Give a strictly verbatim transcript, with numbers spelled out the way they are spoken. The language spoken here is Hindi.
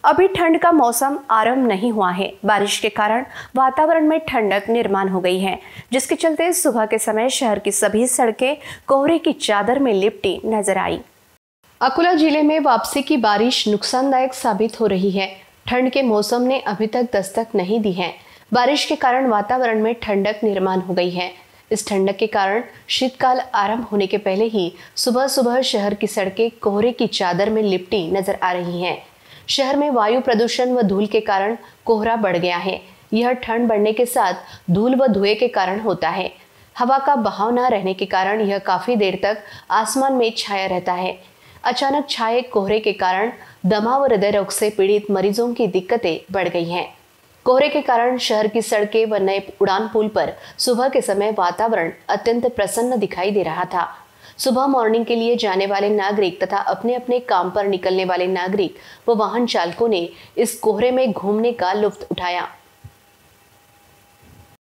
अभी ठंड का मौसम आरंभ नहीं हुआ है। बारिश के कारण वातावरण में ठंडक निर्माण हो गई है, जिसके चलते सुबह के समय शहर की सभी सड़कें कोहरे की चादर में लिपटी नजर आई। अकोला जिले में वापसी की बारिश नुकसानदायक साबित हो रही है। ठंड के मौसम ने अभी तक दस्तक नहीं दी है। बारिश के कारण वातावरण में ठंडक निर्माण हो गई है। इस ठंडक के कारण शीतकाल आरंभ होने के पहले ही सुबह सुबह शहर की सड़कें कोहरे की चादर में लिपटी नजर आ रही हैं। शहर में वायु प्रदूषण व धूल के कारण कोहरा बढ़ गया है। यह ठंड बढ़ने के साथ धूल व धुएं के कारण होता है। हवा का बहाव न रहने के कारण यह काफी देर तक आसमान में छाया रहता है। अचानक छाए कोहरे के कारण दमा व हृदय रोग से पीड़ित मरीजों की दिक्कतें बढ़ गई हैं। कोहरे के कारण शहर की सड़कें व नए उड़ान पुल पर सुबह के समय वातावरण अत्यंत प्रसन्न दिखाई दे रहा था। सुबह मॉर्निंग के लिए जाने वाले नागरिक तथा अपने अपने काम पर निकलने वाले नागरिक व वाहन चालकों ने इस कोहरे में घूमने का लुत्फ उठाया।